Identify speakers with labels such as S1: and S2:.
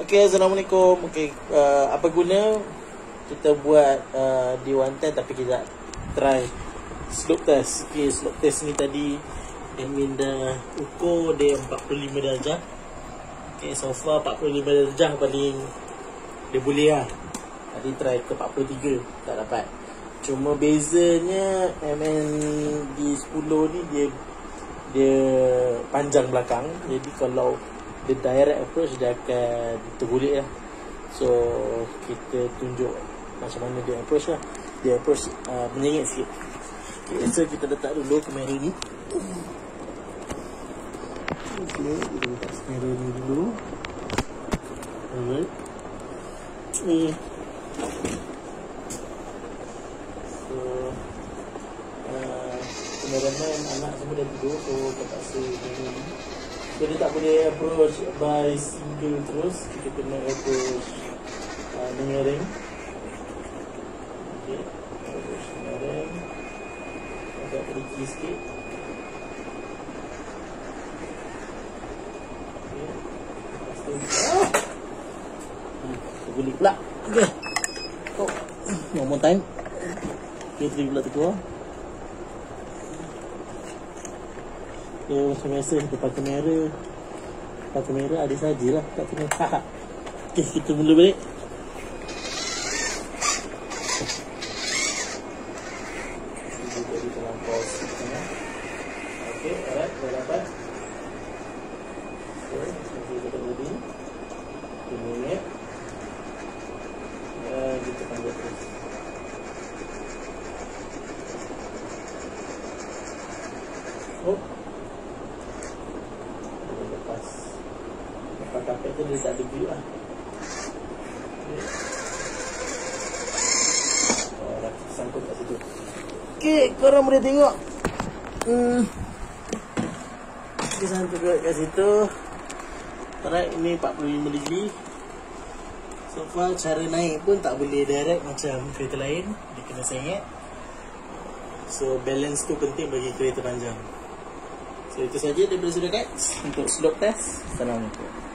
S1: Okay, Assalamualaikum. Okay, apa guna kita buat D110 tapi kita try slope test. Okay, slope test ni tadi admin dah ukur dia 45 darjah. Okay, so far 45 darjah paling dia boleh lah. Tadi try ke 43, tak dapat. Cuma bezanya MND10 ni dia panjang belakang. Jadi kalau the direct approach dia akan tergulik lah. So kita tunjuk macam mana dia approach lah. Dia approach menyengit sikit. Okay, so kita letak dulu kamera ni. Okay, kita letak kamera ni dulu. Alright. Ni. So kameraman anak semua dah tidur. So terpaksa kamera ni. So dia tak boleh approach by single terus. Kita kena approach mengereng. Okay, approach mengereng. Agak tricky sikit. Okay, lepas tu tergulik pula. Okay, oh, one more time. Okay, teri pula terkeluar. So, macam biasa depan kamera ada sajalah kat sini. Okay, kita mula balik. Jadi terlampau sikit. Okay, alright, dah dapat. So, nanti kita tadi kita minit dan kita panjat terus. Oh, lepas kapet tu dia tak ada view lah. Okay. Oh, dah sangkut kat situ. Okay, korang boleh tengok. Dia sangkut kat situ. Alright, ini 45 degree. So far cara naik pun tak boleh direct macam kereta lain. Dia kena sengit. So balance tu penting bagi kereta panjang. So itu saja daripada Sudakat untuk slope test. Assalamualaikum.